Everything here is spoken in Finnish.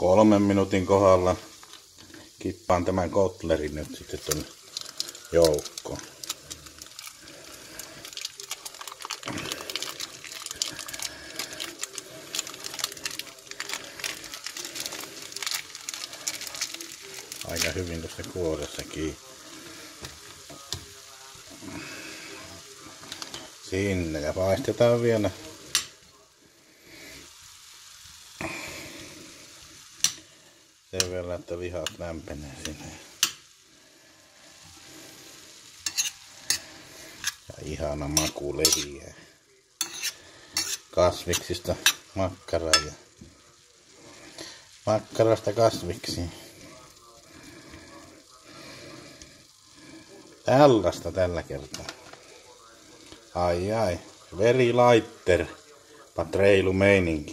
3 minuutin kohdalla kippaan tämän kotlerin nyt sitten tuonne joukkoon. Aika hyvin tuossa kuoressakin. Sinne ja paistetaan vielä. Sen verran, että lihat lämpenee sinne. Ja ihana maku leviää. Kasviksista makkaraa ja makkarasta kasviksiin. Tällaista tällä kertaa. Ai ai, very lighter, but reilu meininki.